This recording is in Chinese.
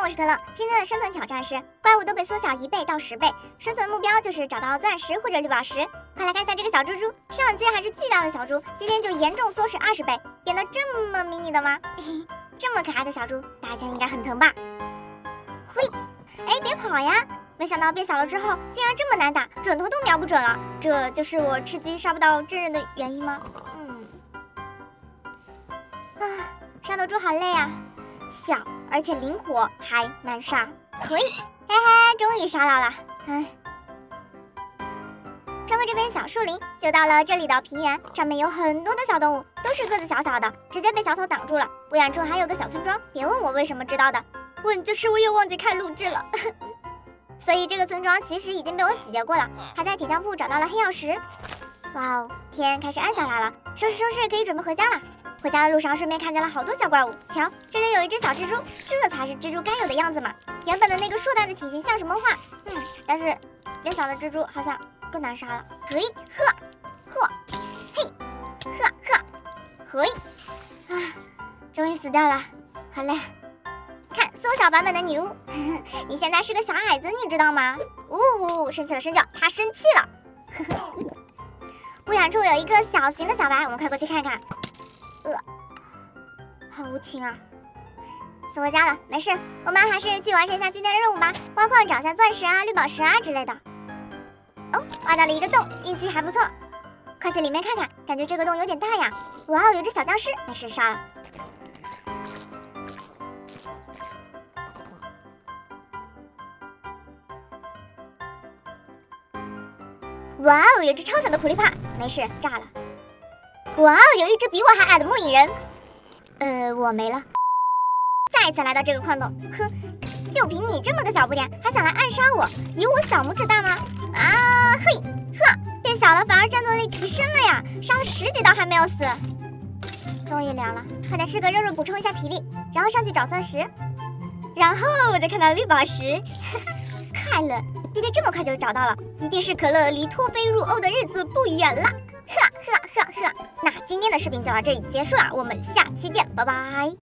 我是可乐。今天的生存挑战是怪物都被缩小1倍到10倍，生存目标就是找到钻石或者绿宝石。快来看一下这个小猪猪，上期还是巨大的小猪，今天就严重缩水20倍，变得这么迷你的吗？嘿嘿，这么可爱的小猪，打拳应该很疼吧？嘿，哎，别跑呀！没想到变小了之后，竟然这么难打，准头都瞄不准了。这就是我吃鸡杀不到真人的原因吗？杀头猪好累啊，小而且灵活，还难杀。可以，嘿嘿，终于杀到了。哎，穿过这片小树林，就到了这里的平原，上面有很多的小动物，都是个子小小的，直接被小草挡住了。不远处还有个小村庄，别问我为什么知道的，问就是我又忘记开录制了。所以这个村庄其实已经被我洗劫过了，还在铁匠铺找到了黑曜石。哇哦，天开始暗下来了，收拾收拾，可以准备回家了。回家的路上，顺便看见了好多小怪物。瞧，这里有一只小蜘蛛，这才是蜘蛛该有的样子嘛。原本的那个硕大的体型像什么话？但是变小的蜘蛛好像更难杀了。嘿，呵，嘿，呵，嘿，终于死掉了，好嘞。看缩小版本的女巫，你现在是个小矮子，你知道吗？生气了，声叫，他生气了。不远处有一个小型的小白，我们快过去看看。好无情啊！送回家了，没事，我们还是去完成一下今天的任务吧，挖矿找下钻石啊、绿宝石啊之类的。哦，挖到了一个洞，运气还不错。快去里面看看，感觉这个洞有点大呀。哇哦，有只小僵尸，没事杀了。哇哦，有只超小的苦力怕，没事，炸了。哇哦，有一只比我还矮的木蚁人。我没了。再次来到这个矿洞，哼，就凭你这么个小不点，还想来暗杀我？有我小拇指大吗？嘿，变小了反而战斗力提升了呀，伤了10几刀还没有死。终于凉了，快点吃个肉肉补充一下体力，然后上去找钻石。然后我就看到绿宝石，快乐，今天这么快就找到了，一定是可乐离脱非入欧的日子不远了。那今天的视频就到这里结束了，我们下期见，拜拜。